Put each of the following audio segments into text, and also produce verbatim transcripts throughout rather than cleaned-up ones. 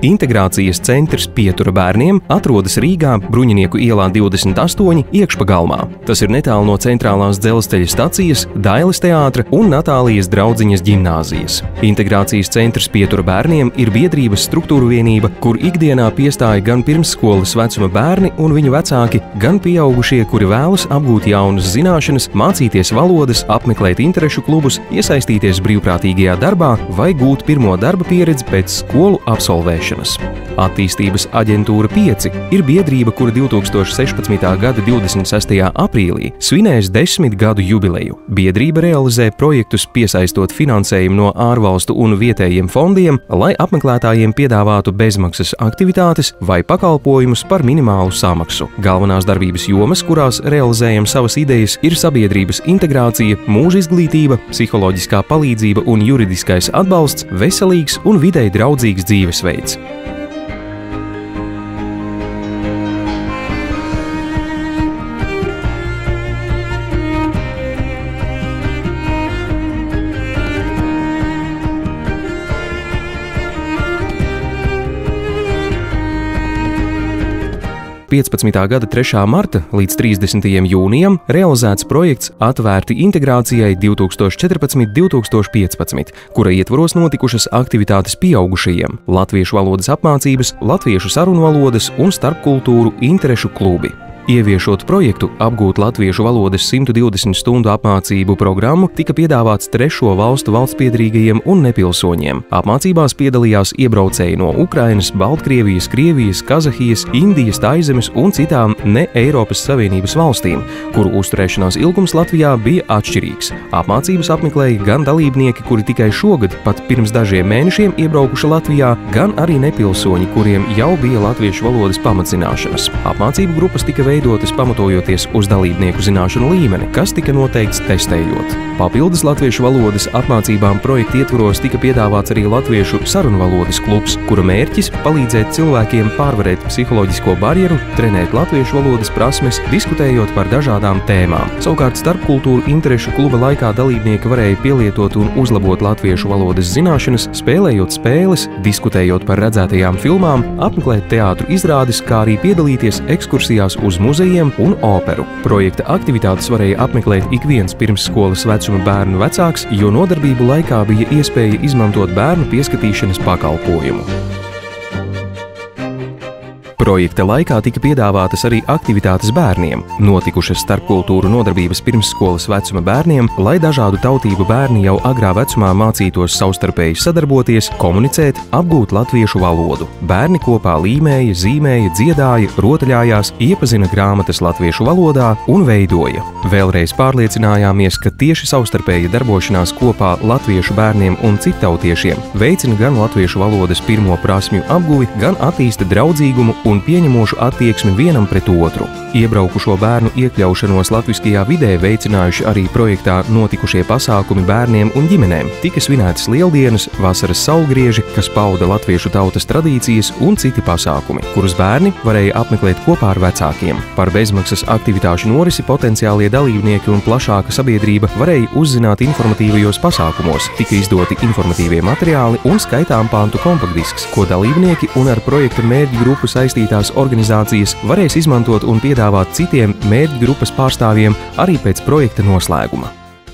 Integrācijas centrs pietura bērniem atrodas Rīgā, Bruņinieku ielā divdesmit astoņi, iekšpagalmā. Tas ir netālu no centrālās dzelzceļa stacijas, Dailes teātra un Natālijas draudziņas ģimnāzijas. Integrācijas centrs pietura bērniem ir biedrības struktūru vienība, kur ikdienā piestāja gan pirmsskolas vecuma bērni un viņu vecāki, gan pieaugušie, kuri vēlas apgūt jaunas zināšanas, mācīties valodas, apmeklēt interešu klubus, iesaistīties brīvprātīgajā darbā vai gūt pirmo darba pieredzi pēc skolu absolvēšanas. Attīstības aģentūra pieci ir biedrība, kura divi tūkstoši sešpadsmitā gada divdesmit sestajā aprīlī svinēs desmit gadu jubileju. Biedrība realizē projektus, piesaistot finansējumu no ārvalstu un vietējiem fondiem, lai apmeklētājiem piedāvātu bezmaksas aktivitātes vai pakalpojumus par minimālu samaksu. Galvenās darbības jomas, kurās realizējam savas idejas, ir sabiedrības integrācija, mūža izglītība, psiholoģiskā palīdzība un juridiskais atbalsts, veselīgs un videi draudzīgs dzīvesveids. piecpadsmitā gada trešā marta līdz trīsdesmitajam jūnijam realizēts projekts Atvērti integrācijai divi tūkstoši četrpadsmit divi tūkstoši piecpadsmit, kura ietvaros notikušas aktivitātes pieaugušajiem, latviešu valodas apmācības, latviešu sarunvalodas un starpkultūru interešu klubi. Ieviešot projektu apgūt latviešu valodas simtu divdesmit stundu apmācību programmu, tika piedāvāts trešo valstu valstspiederīgajiem un nepilsoņiem. Apmācībās piedalījās iebraucēji no Ukrainas, Baltkrievijas, Krievijas, Kazahijas, Indijas, Taizemes un citām ne Eiropas Savienības valstīm, kuru uzturēšanās ilgums Latvijā bija atšķirīgs. Apmācības apmeklēja gan dalībnieki, kuri tikai šogad, pat pirms dažiem mēnešiem iebraukuši Latvijā, gan arī nepilsoņi, kuriem jau bija latviešu valodas pamatzināšanas. Apmācību grupas tika veidotas pamatojoties uz dalībnieku zināšanu līmeni, kas tika noteikts testējot. Papildus latviešu valodas apmācībām projekta ietvaros tika piedāvāts arī latviešu sarunvalodas klubs, kura mērķis palīdzēt cilvēkiem pārvarēt psiholoģisko barjeru, trenēt latviešu valodas prasmes, diskutējot par dažādām tēmām. Savukārt starpkultūru interešu kluba laikā dalībnieki varēja pielietot un uzlabot latviešu valodas zināšanas, spēlējot spēles, diskutējot par redzētajām filmām, apmeklēt teātru izrādes, kā arī piedalīties ekskursijās uz muzejiem un operu. Projekta aktivitātes varēja apmeklēt ik viens pirmsskolas vecuma bērnu vecāks, jo nodarbību laikā bija iespēja izmantot bērnu pieskatīšanas pakalpojumu. Projekta laikā tika piedāvātas arī aktivitātes bērniem, notikušas starpkultūru nodarbības pirmsskolas vecuma bērniem, lai dažādu tautību bērni jau agrā vecumā mācītos savstarpēji sadarboties, komunicēt, apgūt latviešu valodu. Bērni kopā līmēja, zīmēja, dziedāja, rotaļājās, iepazina grāmatas latviešu valodā un veidoja. Vēlreiz pārliecinājāmies, ka tieši savstarpēja darbošanās kopā latviešu bērniem un cittautiešiem veicina gan latviešu valodas pirmo prasmju apguvi, gan attīsta draudzīgumu un pieņemošu attieksmi vienam pret otru. Iebraukušo bērnu iekļaušanos latviskajā vidē veicinājuši arī projektā notikušie pasākumi bērniem un ģimenēm. Tika svinētas lieldienas, vasaras saulgrieži, kas pauda latviešu tautas tradīcijas un citi pasākumi, kurus bērni varēja apmeklēt kopā ar vecākiem. Par bezmaksas aktivitāšu norisi potenciālie dalībnieki un plašāka sabiedrība varēja uzzināt informatīvajos pasākumos. Tika izdoti informatīvie materiāli un skaitām pantu kompaktdisks, ko dalībnieki un ar projekta mērķu grupu saistītās organizācijas varēs izmantot un piedāvāt citiem mērķu grupas pārstāvjiem arī pēc projekta noslēguma.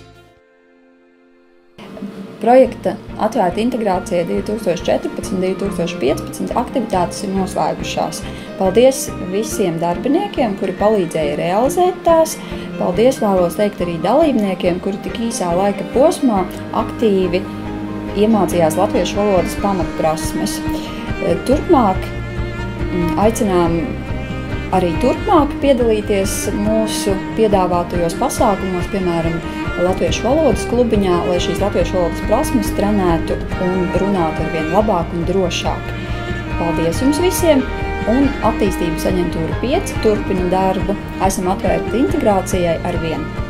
Projekta Atvērta integrācija divi tūkstoši četrpadsmit divi tūkstoši piecpadsmit aktivitātes ir noslēgušās. Paldies visiem darbiniekiem, kuri palīdzēja realizēt tās. Paldies vēlos teikt arī dalībniekiem, kuri tik īsā laika posmā aktīvi iemācījās latviešu valodas pamatprasmes. Turpmāk aicinām arī turpmāk piedalīties mūsu piedāvātajos pasākumos, piemēram, Latviešu valodas klubiņā, lai šīs latviešu valodas prasmes trenētu un runātu arvien labāk un drošāk. Paldies jums visiem! Un attīstības aģentūra pieci turpina darbu. Esam atvērti integrācijai arvien.